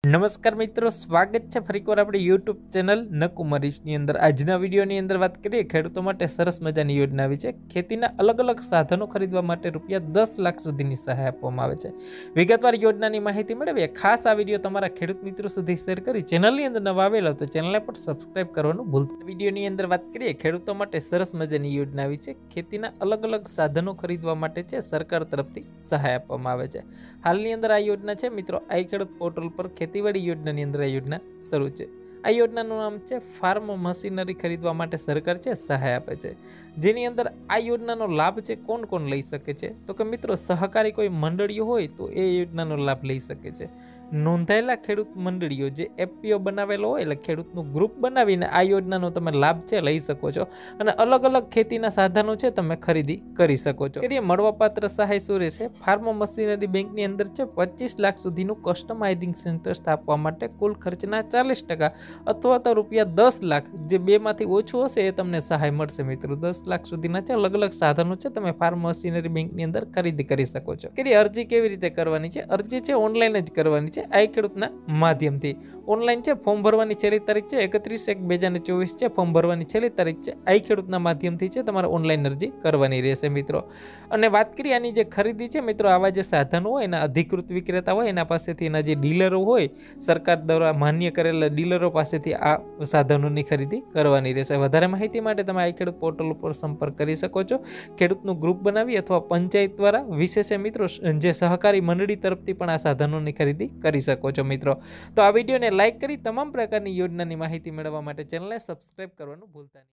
નમસ્કાર મિત્રો, સ્વાગત છે ફરીકવાર આપણી યુટ્યુબ ચેનલ નકુમરીશની અંદર। આજના વિડીયોની અંદર વાત કરીએ ખેડૂતો માટે સરસ મજાની યોજના આવી છે। ખેતીના અલગ અલગ સાધનો ખરીદવા માટે ₹10 લાખ સુધીની સહાય આપવામાં આવે છે। વિગતવાર યોજનાની માહિતી મેળવીએ। ખાસ આ વિડીયો તમારા ખેડૂત મિત્રો સુધી શેર કરી ચેનલની અંદર નવા આવેલા તો ચેનલને પણ સબસ્ક્રાઇબ કરવાનું ભૂલતા। વિડીયોની અંદર વાત કરીએ ખેડૂતો માટે સરસ મજાની યોજના આવી છે। ખેતીના અલગ અલગ સાધનો ખરીદવા માટે છે સરકાર તરફથી સહાય આપવામાં આવે છે। હાલની અંદર આ યોજના છે મિત્રો આઈ ખેડૂત પોર્ટલ પર ખેતીવાડી યોજનાની અંદર આ યોજના શરૂ છે। આ યોજનાનું નામ છે ફાર્મ મશીનરી ખરીદવા માટે સરકાર છે સહાય આપે છે, જેની અંદર આ યોજનાનો લાભ છે કોણ કોણ લઈ શકે છે તો કે મિત્રો સહકારી કોઈ મંડળીઓ હોય તો એ યોજનાનો લાભ લઈ શકે છે। નોંધાયેલા ખેડૂત મંડળીઓ જે એફપીઓ બનાવેલો હોય એટલે ખેડૂતનું ગ્રુપ બનાવીને આ યોજનાનો તમે લાભ છે લઈ શકો છો અને અલગ અલગ ખેતીના સાધનો છે તમે ખરીદી કરી શકો છો। મળવાપાત્ર સહાય શું રહેશે? ફાર્મ મશીનરી બેંકની અંદર છે 25 લાખ સુધીનું કસ્ટમાઇઝિંગ સેન્ટર સ્થાપવા માટે કુલ ખર્ચના 40% અથવા તો ₹10 લાખ જે બેમાંથી ઓછું હશે એ તમને સહાય મળશે। મિત્રો 10 લાખ સુધીના છે અલગ અલગ સાધનો છે તમે ફાર્મ મશીનરી બેંકની અંદર ખરીદી કરી શકો છો। અરજી કેવી રીતે કરવાની છે? અરજી છે ઓનલાઈન જ કરવાની છે આઈ ખેડૂતના માધ્યમથી। ઓનલાઈન છે ફોર્મ ભરવાની છેલ્લી તારીખ છે 31/1/2024 છે। ફોર્મ ભરવાની છેલ્લી તારીખ છે આઈ ખેડૂતના માધ્યમથી છે તમારે ઓનલાઈન અરજી કરવાની રહેશે મિત્રો। અને વાત કરીએ આની જે ખરીદી છે મિત્રો આવા જે સાધનો હોય એના અધિકૃત વિક્રેતા હોય એના પાસેથી એના જે ડીલરો હોય સરકાર દ્વારા માન્ય કરેલા ડીલરો પાસેથી આ સાધનોની ખરીદી કરવાની રહેશે। વધારે માહિતી માટે તમે આઈ ખેડૂત પોર્ટલ ઉપર સંપર્ક કરી શકો છો। ખેડૂતનું ગ્રુપ બનાવી અથવા પંચાયત દ્વારા વિશેષ મિત્રો જે સહકારી મંડળી તરફથી પણ આ સાધનોની ખરીદી કરી શકો છો મિત્રો। તો આ વિડીયોને લાઈક કરી તમામ પ્રકારની યોજનાની માહિતી મેળવવા માટે ચેનલને સબસ્ક્રાઇબ કરવાનું ભૂલતા નહીં।